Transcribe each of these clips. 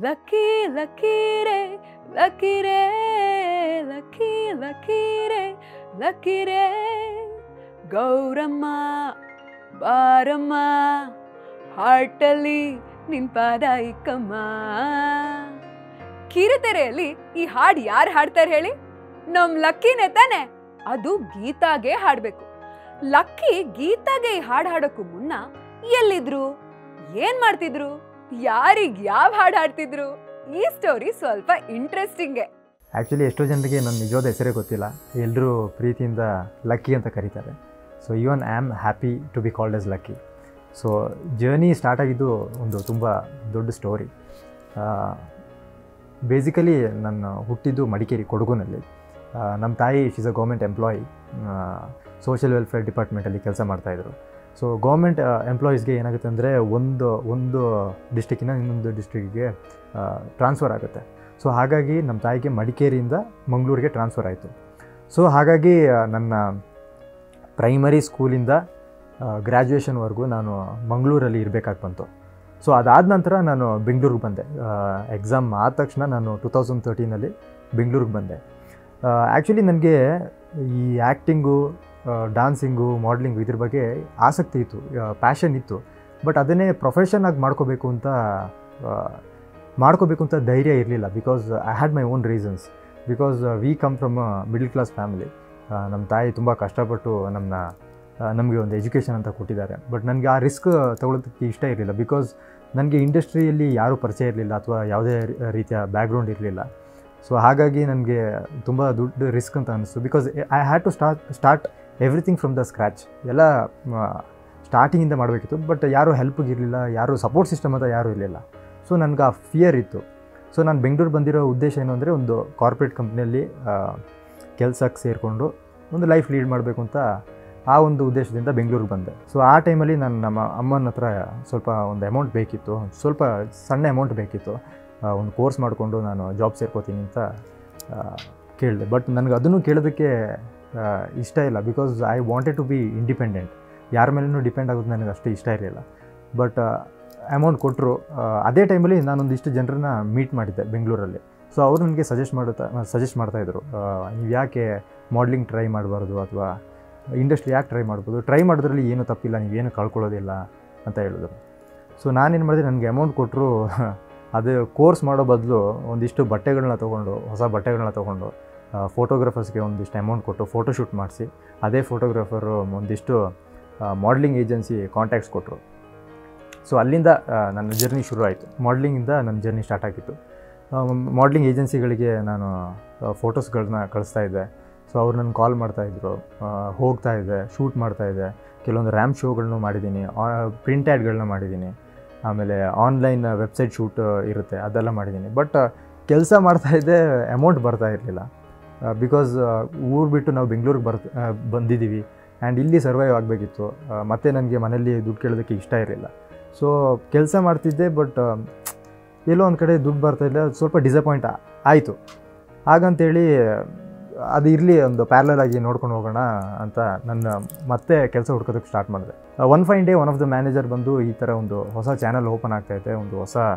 Lucky ಲಕ್ಕೀರೆ ಲಕ್ಕಿರೇ lucky ಲಕ್ಕೀರೆ ಲಕ್ಕಿರೇ ಗೌರಮ್ಮ ಬಾರಮ್ಮ ಹಾರ್ಟಲ್ಲಿ ನಿನ್ ಪಾದ ಇಕ್ಕಮ್ಮ. ಕಿರುತೆರೆಯಲ್ಲಿ ಈ ಹಾಡು ಯಾರು ಹಾಡ್ತಾರೆ ಹೇಳಿ? ನಮ್ ಲಕ್ಕಿನೇ ತಾನೆ. ಅದು ಗೀತಾಗೆ ಹಾಡ್ಬೇಕು. ಲಕ್ಕಿ ಗೀತಾಗೆ ಈ ಹಾಡು ಹಾಡೋಕ್ಕೂ ಮುನ್ನ ಎಲ್ಲಿದ್ರು, ಏನ್ ಮಾಡ್ತಿದ್ರು, ಯಾರಿಗ್ ಯಾವ ಹಾಡು ಹಾಡ್ತಿದ್ರು? ಈ ಸ್ಟೋರಿ ಸ್ವಲ್ಪ ಇಂಟ್ರೆಸ್ಟಿಂಗೇ. ಆ್ಯಕ್ಚುಲಿ ಎಷ್ಟೋ ಜನರಿಗೆ ನನ್ನ ನಿಜವಾದ ಹೆಸರೇ ಗೊತ್ತಿಲ್ಲ. ಎಲ್ಲರೂ ಪ್ರೀತಿಯಿಂದ ಲಕ್ಕಿ ಅಂತ ಕರೀತಾರೆ. So even I am happy to be called as Lucky. So journey start ಆಗಿದ್ದು ಒಂದು ತುಂಬ ದೊಡ್ಡ ಸ್ಟೋರಿ. ಬೇಸಿಕಲಿ ನಾನು ಹುಟ್ಟಿದ್ದು ಮಡಿಕೇರಿ, ಕೊಡಗುನಲ್ಲಿ. ನಮ್ಮ ತಾಯಿ she's a government employee, social welfare ಡಿಪಾರ್ಟ್ಮೆಂಟಲ್ಲಿ ಕೆಲಸ ಮಾಡ್ತಾಯಿದ್ರು. ಸೊ ಗೌರ್ಮೆಂಟ್ ಎಂಪ್ಲಾಯೀಸ್ಗೆ ಏನಾಗುತ್ತೆ ಅಂದರೆ ಒಂದು ಡಿಸ್ಟ್ರಿಕ್ಕಿಂದ ಇನ್ನೊಂದು ಡಿಸ್ಟ್ರಿಕ್ಕಿಗೆ ಟ್ರಾನ್ಸ್ಫರ್ ಆಗುತ್ತೆ. ಸೊ ಹಾಗಾಗಿ ನಮ್ಮ ತಾಯಿಗೆ ಮಡಿಕೇರಿಯಿಂದ ಮಂಗಳೂರಿಗೆ ಟ್ರಾನ್ಸ್ಫರ್ ಆಯಿತು. ಸೊ ಹಾಗಾಗಿ ನನ್ನ ಪ್ರೈಮರಿ ಸ್ಕೂಲಿಂದ ಗ್ರ್ಯಾಜುಯೇಷನ್ವರೆಗೂ ನಾನು ಮಂಗಳೂರಲ್ಲಿ ಇರಬೇಕಾಗಿ ಬಂತು. ಸೊ ಅದಾದ ನಂತರ ನಾನು ಬೆಂಗಳೂರಿಗೆ ಬಂದೆ. ಎಕ್ಸಾಮ್ ಆದ ತಕ್ಷಣ ನಾನು 2013 ಬೆಂಗಳೂರಿಗೆ ಬಂದೆ. ಆ್ಯಕ್ಚುಲಿ ನನಗೆ ಈ ಆ್ಯಕ್ಟಿಂಗು, ಡಾನ್ಸಿಂಗು, ಮಾಡಲಿಂಗು ಇದ್ರ ಬಗ್ಗೆ ಆಸಕ್ತಿ ಇತ್ತು, ಪ್ಯಾಷನ್ ಇತ್ತು. ಬಟ್ ಅದನ್ನೇ ಪ್ರೊಫೆಷನ್ ಆಗಿ ಮಾಡ್ಕೋಬೇಕು ಅಂತ ಧೈರ್ಯ ಇರಲಿಲ್ಲ. Because I had my own reasons. Because we come from a middle class family. ನಮ್ಮ ತಾಯಿ ತುಂಬ ಕಷ್ಟಪಟ್ಟು ನಮಗೆ ಒಂದು ಎಜುಕೇಷನ್ ಅಂತ ಕೊಟ್ಟಿದ್ದಾರೆ. ಬಟ್ ನನಗೆ ಆ ರಿಸ್ಕ್ ತೊಗೊಳೋದಕ್ಕೆ ಇಷ್ಟ ಇರಲಿಲ್ಲ. ಬಿಕಾಸ್ ನನಗೆ ಇಂಡಸ್ಟ್ರಿಯಲ್ಲಿ ಯಾರೂ ಪರಿಚಯ ಇರಲಿಲ್ಲ ಅಥವಾ ಯಾವುದೇ ರೀತಿಯ ಬ್ಯಾಕ್ಗ್ರೌಂಡ್ ಇರಲಿಲ್ಲ. ಸೊ ಹಾಗಾಗಿ ನನಗೆ ತುಂಬ ದೊಡ್ಡ ರಿಸ್ಕ್ ಅಂತ ಅನ್ನಿಸ್ತು. Because I had to start everything from the scratch. ಎಲ್ಲ ಸ್ಟಾರ್ಟಿಂಗಿಂದ ಮಾಡಬೇಕಿತ್ತು. ಬಟ್ ಯಾರೂ ಹೆಲ್ಪಿಗೆ ಇರಲಿಲ್ಲ, ಯಾರೂ ಸಪೋರ್ಟ್ ಸಿಸ್ಟಮ್ ಅಂತ ಯಾರೂ ಇರಲಿಲ್ಲ. ಸೊ ನನಗೆ ಆ ಫಿಯರ್ ಇತ್ತು. ಸೊ ನಾನು ಬೆಂಗಳೂರು ಬಂದಿರೋ ಉದ್ದೇಶ ಏನು ಅಂದರೆ, ಒಂದು ಕಾರ್ಪೊರೇಟ್ ಕಂಪ್ನಿಯಲ್ಲಿ ಕೆಲಸಕ್ಕೆ ಸೇರಿಕೊಂಡು ಒಂದು ಲೈಫ್ ಲೀಡ್ ಮಾಡಬೇಕು ಅಂತ ಆ ಒಂದು ಉದ್ದೇಶದಿಂದ ಬೆಂಗಳೂರಿಗೆ ಬಂದೆ. ಸೊ ಆ ಟೈಮಲ್ಲಿ ನಾನು ನಮ್ಮ ಅಮ್ಮನ ಹತ್ರ ಸ್ವಲ್ಪ ಒಂದು ಅಮೌಂಟ್ ಬೇಕಿತ್ತು, ಸ್ವಲ್ಪ ಸಣ್ಣ ಅಮೌಂಟ್ ಬೇಕಿತ್ತು. ಒಂದು ಕೋರ್ಸ್ ಮಾಡಿಕೊಂಡು ನಾನು ಜಾಬ್ ಸೇರ್ಕೋತೀನಿ ಅಂತ ಕೇಳಿದೆ. ಬಟ್ ನನಗೆ ಅದನ್ನು ಕೇಳೋದಕ್ಕೆ ಇಷ್ಟ ಇಲ್ಲ. Because I wanted to be independent. ಯಾರ ಮೇಲೂ ಡಿಪೆಂಡ್ ಆಗೋದು ನನಗೆ ಅಷ್ಟು ಇಷ್ಟ ಇರಲಿಲ್ಲ. ಬಟ್ ಅಮೌಂಟ್ ಕೊಟ್ಟರು. ಅದೇ ಟೈಮಲ್ಲಿ ನಾನೊಂದಿಷ್ಟು ಜನರನ್ನ ಮೀಟ್ ಮಾಡಿದ್ದೆ ಬೆಂಗಳೂರಲ್ಲಿ. ಸೊ ಅವರು ನನಗೆ ಸಜೆಸ್ಟ್ ಮಾಡ್ತಾಯಿದ್ರು, ನೀವು ಯಾಕೆ ಮಾಡಲಿಂಗ್ ಟ್ರೈ ಮಾಡಬಾರ್ದು, ಅಥವಾ ಇಂಡಸ್ಟ್ರಿ ಯಾಕೆ ಟ್ರೈ ಮಾಡ್ಬೋದು, ಟ್ರೈ ಮಾಡೋದ್ರಲ್ಲಿ ಏನೂ ತಪ್ಪಿಲ್ಲ, ನೀವೇನು ಕಳ್ಕೊಳ್ಳೋದಿಲ್ಲ ಅಂತ ಹೇಳಿದ್ರು. ಸೊ ನಾನೇನು ಮಾಡಿದೆ, ನನಗೆ ಅಮೌಂಟ್ ಕೊಟ್ಟರು. ಅದು ಕೋರ್ಸ್ ಮಾಡೋ ಬದಲು ಒಂದಿಷ್ಟು ಬಟ್ಟೆಗಳನ್ನ ತೊಗೊಂಡು, ಹೊಸ ಬಟ್ಟೆಗಳನ್ನ ತೊಗೊಂಡು, ಫೋಟೋಗ್ರಾಫರ್ಸ್ಗೆ ಒಂದಿಷ್ಟು ಅಮೌಂಟ್ ಕೊಟ್ಟು ಫೋಟೋಶೂಟ್ ಮಾಡಿಸಿ, ಅದೇ ಫೋಟೋಗ್ರಾಫರು ಒಂದಿಷ್ಟು ಮಾಡಲಿಂಗ್ ಏಜೆನ್ಸಿ ಕಾಂಟ್ಯಾಕ್ಟ್ಸ್ ಕೊಟ್ಟರು. ಸೊ ಅಲ್ಲಿಂದ ನನ್ನ ಜರ್ನಿ ಶುರು ಆಯಿತು. ಮಾಡಲಿಂಗಿಂದ ನನ್ನ ಜರ್ನಿ ಸ್ಟಾರ್ಟ್ ಆಗಿತ್ತು. ಮಾಡಲಿಂಗ್ ಏಜೆನ್ಸಿಗಳಿಗೆ ನಾನು ಫೋಟೋಸ್ಗಳನ್ನ ಕಳಿಸ್ತಾಯಿದ್ದೆ. ಸೊ ಅವ್ರು ನನ್ನ ಕಾಲ್ ಮಾಡ್ತಾಯಿದ್ರು, ಹೋಗ್ತಾಯಿದ್ದೆ, ಶೂಟ್ ಮಾಡ್ತಾಯಿದ್ದೆ. ಕೆಲವೊಂದು ರ್ಯಾಂಪ್ ಶೋಗಳನ್ನೂ ಮಾಡಿದ್ದೀನಿ, ಪ್ರಿಂಟ್ ಆ್ಯಡ್ಗಳನ್ನ ಮಾಡಿದ್ದೀನಿ. ಆಮೇಲೆ ಆನ್ಲೈನ್ ವೆಬ್ಸೈಟ್ ಶೂಟ್ ಇರುತ್ತೆ, ಅದೆಲ್ಲ ಮಾಡಿದ್ದೀನಿ. ಬಟ್ ಕೆಲಸ ಮಾಡ್ತಾಯಿದ್ದೆ, ಅಮೌಂಟ್ ಬರ್ತಾ ಇರಲಿಲ್ಲ. ಬಿಕಾಸ್ ಊರು ಬಿಟ್ಟು ನಾವು ಬೆಂಗಳೂರಿಗೆ ಬಂದಿದ್ದೀವಿ ಆ್ಯಂಡ್ ಇಲ್ಲಿ ಸರ್ವೈವ್ ಆಗಬೇಕಿತ್ತು. ಮತ್ತು ನನಗೆ ಮನೇಲಿ ದುಡ್ಡು ಕೇಳೋದಕ್ಕೆ ಇಷ್ಟ ಇರಲಿಲ್ಲ. ಸೊ ಕೆಲಸ ಮಾಡ್ತಿದ್ದೆ, ಬಟ್ ಎಲ್ಲೋ ಒಂದು ಕಡೆ ದುಡ್ಡು ಬರ್ತಾಯಿಲ್ಲ. ಸ್ವಲ್ಪ ಡಿಸಪಾಯಿಂಟ್ ಆಯಿತು. ಹಾಗಂತೇಳಿ ಅದು ಇರಲಿ, ಒಂದು ಪ್ಯಾರಲಲ್ ಆಗಿ ನೋಡ್ಕೊಂಡು ಹೋಗೋಣ ಅಂತ ಮತ್ತೆ ಕೆಲಸ ಹುಡ್ಕೋದಕ್ಕೆ ಸ್ಟಾರ್ಟ್ ಮಾಡಿದೆ. One fine day one of the manager ಬಂದು, ಈ ಥರ ಒಂದು ಹೊಸ ಚಾನಲ್ ಓಪನ್ ಆಗ್ತಾಯಿದೆ, ಒಂದು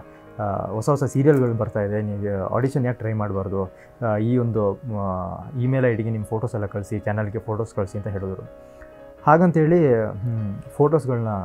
ಹೊಸ ಸೀರಿಯಲ್ಗಳು ಬರ್ತಾಯಿದೆ, ನೀವು ಆಡಿಷನ್ ಯಾಕೆ ಟ್ರೈ ಮಾಡಬಾರ್ದು, ಈ ಒಂದು ಇಮೇಲ್ ಐ ಡಿಗೆ ನಿಮ್ಮ ಫೋಟೋಸ್ ಎಲ್ಲ ಕಳಿಸಿ, ಚಾನಲ್ಗೆ ಫೋಟೋಸ್ ಕಳಿಸಿ ಅಂತ ಹೇಳಿದ್ರು. ಹಾಗಂತೇಳಿ ಫೋಟೋಸ್ಗಳನ್ನ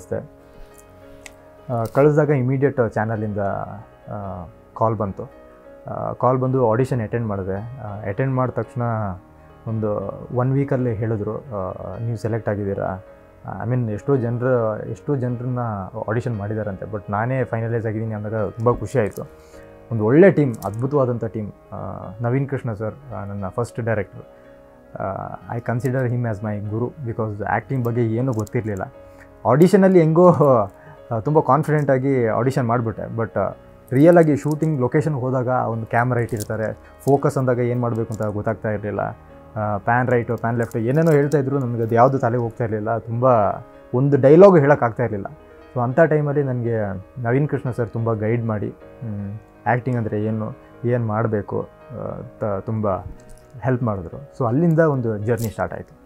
ಕಳಿಸಿದಾಗ ಇಮಿಡಿಯೇಟ್ ಚಾನಲಿಂದ ಕಾಲ್ ಬಂದು ಆಡಿಷನ್ ಅಟೆಂಡ್ ಮಾಡಿದೆ. ಅಟೆಂಡ್ ಮಾಡಿದ ತಕ್ಷಣ ಒಂದು 1 ವೀಕಲ್ಲಿ ಹೇಳಿದ್ರು, ನೀವು ಸೆಲೆಕ್ಟ್ ಆಗಿದ್ದೀರಾ. ಐ ಮೀನ್ ಎಷ್ಟೋ ಜನರನ್ನ ಆಡಿಷನ್ ಮಾಡಿದಾರಂತೆ. ಬಟ್ ನಾನೇ ಫೈನಲೈಸ್ ಆಗಿದ್ದೀನಿ ಅಂದಾಗ ತುಂಬ ಖುಷಿ ಆಯಿತು. ಒಂದು ಒಳ್ಳೆ ಟೀಮ್, ಅದ್ಭುತವಾದಂಥ ಟೀಮ್. ನವೀನ್ ಕೃಷ್ಣ ಸರ್ ನನ್ನ first director. I consider him as my guru. Because acting ಬಗ್ಗೆ ಏನೂ ಗೊತ್ತಿರಲಿಲ್ಲ. ಆಡಿಷನಲ್ಲಿ ಹೆಂಗೋ ತುಂಬ ಕಾನ್ಫಿಡೆಂಟಾಗಿ ಆಡಿಷನ್ ಮಾಡಿಬಿಟ್ಟೆ. ಬಟ್ ರಿಯಲಾಗಿ ಶೂಟಿಂಗ್ ಲೊಕೇಶನ್ಗೆ ಹೋದಾಗ ಒಂದು ಕ್ಯಾಮ್ರಾ ಇಟ್ಟಿರ್ತಾರೆ, ಫೋಕಸ್ ಅಂದಾಗ ಏನು ಮಾಡಬೇಕು ಅಂತ ಗೊತ್ತಾಗ್ತಾ ಇರಲಿಲ್ಲ. ಪ್ಯಾನ್ ರೈಟು, ಪ್ಯಾನ್ ಲೆಫ್ಟು ಏನೇನೋ ಹೇಳ್ತಾಯಿದ್ರು, ನನಗೆ ಅದು ಯಾವುದು ತಲೆಗೆ ಹೋಗ್ತಾ ಇರಲಿಲ್ಲ. ತುಂಬ ಒಂದು ಡೈಲಾಗು ಹೇಳೋಕ್ಕಾಗ್ತಾ ಇರಲಿಲ್ಲ. ಸೊ ಅಂಥ ಟೈಮಲ್ಲಿ ನನಗೆ ನವೀನ್ ಕೃಷ್ಣ ಸರ್ ತುಂಬ ಗೈಡ್ ಮಾಡಿ, ಆ್ಯಕ್ಟಿಂಗ್ ಅಂದರೆ ಏನು ಮಾಡಬೇಕು ತುಂಬ ಹೆಲ್ಪ್ ಮಾಡಿದ್ರು. ಸೊ ಅಲ್ಲಿಂದ ಒಂದು ಜರ್ನಿ ಸ್ಟಾರ್ಟ್ ಆಯಿತು.